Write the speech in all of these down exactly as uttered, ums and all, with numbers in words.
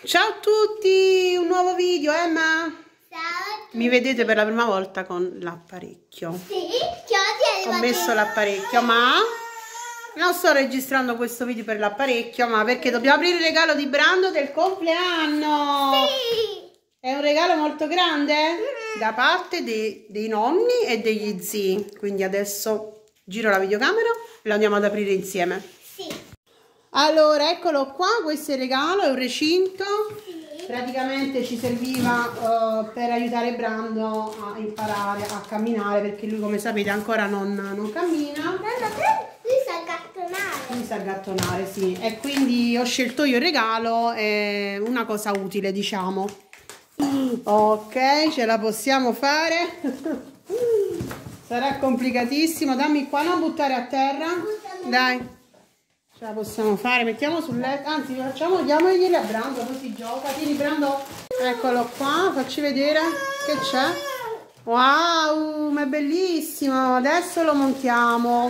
Ciao a tutti, un nuovo video, Emma? Ciao a tutti. Mi vedete per la prima volta con l'apparecchio. Sì, che oggi è Ho messo l'apparecchio, ma non sto registrando questo video per l'apparecchio, ma perché dobbiamo aprire il regalo di Brando del compleanno. Sì. È un regalo molto grande da parte dei, dei nonni e degli zii. Quindi adesso giro la videocamera e lo andiamo ad aprire insieme. Sì. Allora, eccolo qua, questo è il regalo, è un recinto. Sì. Praticamente ci serviva uh, per aiutare Brando a imparare a camminare, perché lui, come sapete, ancora non, non cammina. Mamma, lui sa gattonare. Lui sa gattonare, sì. E quindi ho scelto io il regalo, è una cosa utile, diciamo. Ok, ce la possiamo fare. Sarà complicatissimo. Dammi qua, non buttare a terra. Dai. Ce la possiamo fare, mettiamo sul letto, anzi facciamo, diamoglieli a Brando, così gioca. Tieni Brando, eccolo qua, facci vedere che c'è. Wow, ma è bellissimo, adesso lo montiamo.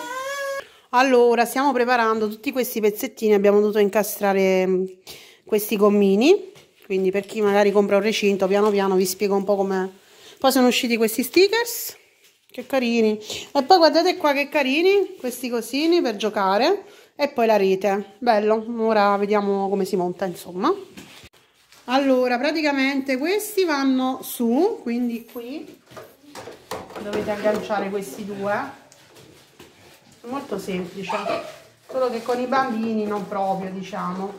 Allora, stiamo preparando tutti questi pezzettini, abbiamo dovuto incastrare questi gommini, quindi per chi magari compra un recinto, piano piano vi spiego un po' come. Poi sono usciti questi stickers, che carini, e poi guardate qua che carini, questi cosini per giocare. E poi la rete, bello, ora vediamo come si monta, insomma. Allora, praticamente questi vanno su, quindi qui dovete agganciare questi due. Molto semplice, solo che con i bambini non proprio, diciamo.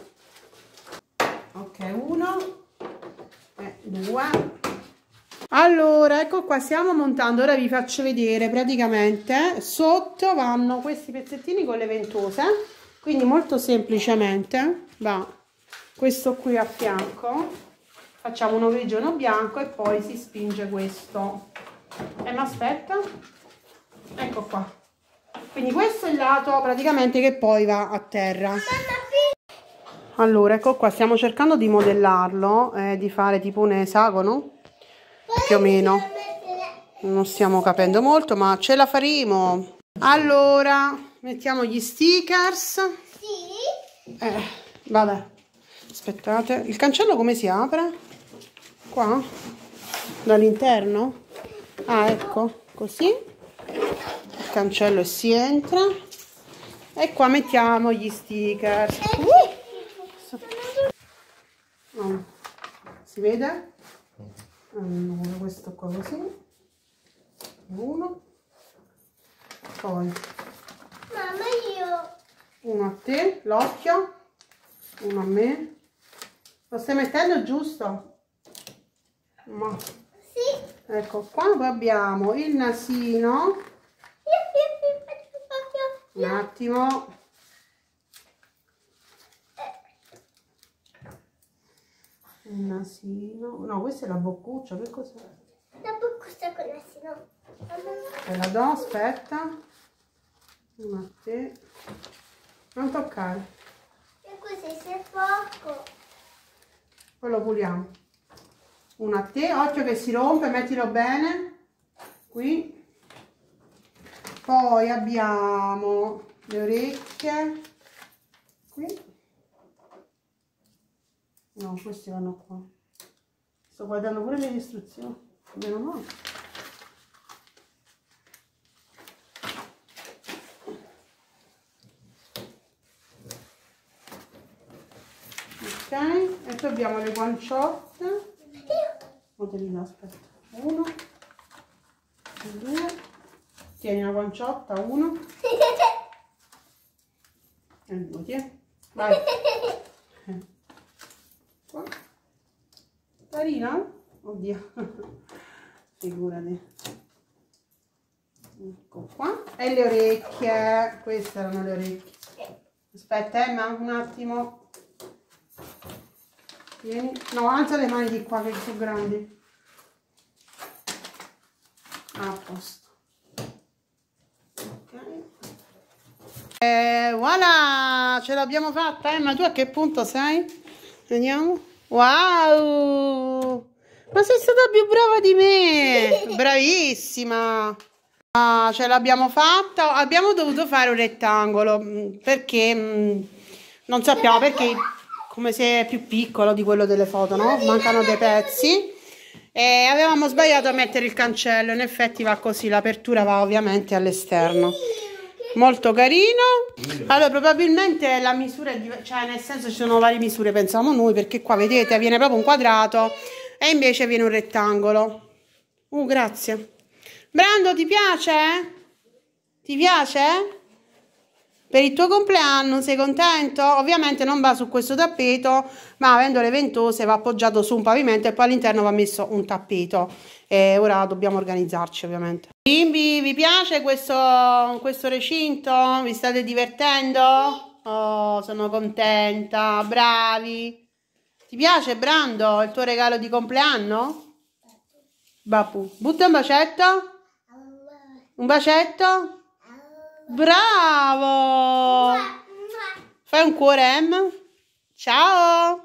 Ok, uno e due. Allora, ecco qua, stiamo montando, ora vi faccio vedere. Praticamente sotto vanno questi pezzettini con le ventose, quindi molto semplicemente va questo qui a fianco, facciamo uno grigio e uno bianco e poi si spinge questo. E ma aspetta, ecco qua, quindi questo è il lato praticamente che poi va a terra. Allora, ecco qua, stiamo cercando di modellarlo, eh, di fare tipo un esagono più o meno, non stiamo capendo molto, ma ce la faremo. Allora, mettiamo gli stickers. Sì. Eh, vabbè, aspettate, il cancello come si apre? Qua? Dall'interno? Ah, ecco, così il cancello e si entra, e qua mettiamo gli stickers. Uh! Oh, si vede? Allora, questo qua così, uno, poi Mamma, io uno a te, l'occhio, uno a me. Lo stai mettendo giusto? Ma sì. ecco qua, poi abbiamo il nasino, un attimo, il nasino, no, questa è la boccuccia, che cos'è? La boccuccia con l'asino. Te la do, aspetta, uno a te, non toccare, E così c'è poco. poi lo puliamo. Uno a te, occhio che si rompe, mettilo bene, qui. Poi abbiamo le orecchie, qui. No, questi vanno qua. Sto guardando pure le istruzioni, meno male. Ok, e poi abbiamo le guanciotte. Modellino, aspetta. Uno, due. Tieni una guanciotta, uno. E due, tieni. Vai. Qua. Carina? Oddio. Figurati. Ecco qua. E le orecchie. Queste erano le orecchie. Aspetta, Emma, un attimo. Tieni. No, alza le mani di qua che sono grandi. A posto. Ok. E voilà, ce l'abbiamo fatta, Emma. Tu a che punto sei? Vediamo. Wow! Ma sei stata più brava di me! Bravissima! Ah, ce l'abbiamo fatta. Abbiamo dovuto fare un rettangolo perché mh, non sappiamo perché come se è più piccolo di quello delle foto, no? Mancano dei pezzi. E avevamo sbagliato a mettere il cancello, in effetti va così, l'apertura va ovviamente all'esterno. Molto carino. Allora probabilmente la misura è div- cioè nel senso ci sono varie misure, pensiamo noi, perché qua vedete viene proprio un quadrato e invece viene un rettangolo. Uh, grazie. Brando, ti piace? Ti piace? Per il tuo compleanno sei contento? Ovviamente non va su questo tappeto, ma avendo le ventose va appoggiato su un pavimento e poi all'interno va messo un tappeto. E ora dobbiamo organizzarci ovviamente. Bimbi, vi piace questo, questo recinto? Vi state divertendo? Oh, sono contenta, bravi. Ti piace, Brando, il tuo regalo di compleanno? Bapu, butta un bacetto? Un bacetto? Bravo! Fai un cuore, Em? Ciao!